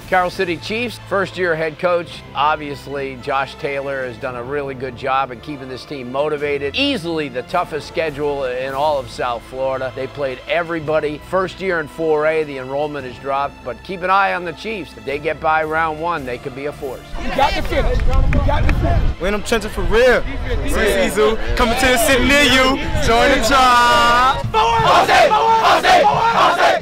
Carroll City Chiefs, first-year head coach. Obviously, Josh Taylor has done a really good job in keeping this team motivated. Easily the toughest schedule in all of South Florida. They played everybody. First year in 4A, the enrollment has dropped, but keep an eye on the Chiefs. If they get by round one, they could be a force. You got the finish. You got the finish. Win them trenches for real. Zizu, coming to the city near you. Join the tribe. Forward!